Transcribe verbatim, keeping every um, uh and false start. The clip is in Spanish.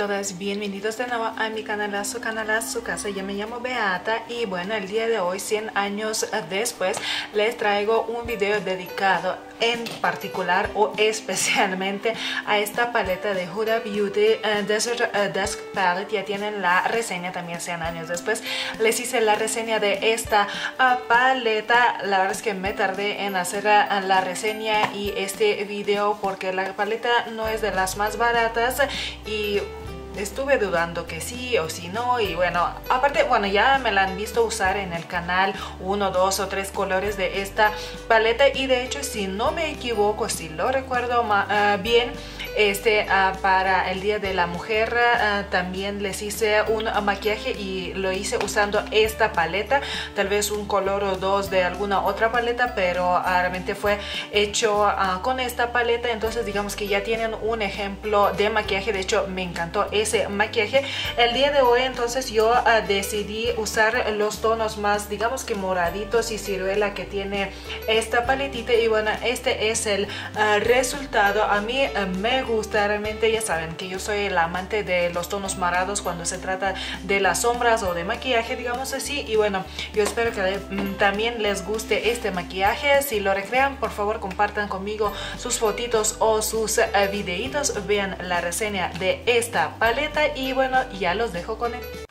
todas, bienvenidos de nuevo a mi canal, a su canal, a su casa. Yo me llamo Beata y bueno, el día de hoy, cien años después, les traigo un video dedicado en particular o especialmente a esta paleta de Huda Beauty uh, Desert uh, Dusk Palette. Ya tienen la reseña también cien años después. Les hice la reseña de esta uh, paleta. La verdad es que me tardé en hacer uh, la reseña y este video porque la paleta no es de las más baratas y estuve dudando que sí o si no. Y bueno, aparte, bueno, ya me la han visto usar en el canal, uno, dos o tres colores de esta paleta. Y de hecho, si no me equivoco, si lo recuerdo uh, bien, este uh, para el Día de la Mujer uh, también les hice un uh, maquillaje y lo hice usando esta paleta, tal vez un color o dos de alguna otra paleta, pero uh, realmente fue hecho uh, con esta paleta. Entonces digamos que ya tienen un ejemplo de maquillaje. De hecho, me encantó ese maquillaje. El día de hoy entonces yo uh, decidí usar los tonos más, digamos que moraditos y ciruela que tiene esta paletita. Y bueno, este es el uh, resultado. A mí uh, me gusta realmente. Ya saben que yo soy el amante de los tonos morados cuando se trata de las sombras o de maquillaje, digamos así. Y bueno, yo espero que um, también les guste este maquillaje. Si lo recrean, por favor compartan conmigo sus fotitos o sus uh, videitos. Vean la reseña de esta paleta y bueno, ya los dejo con él.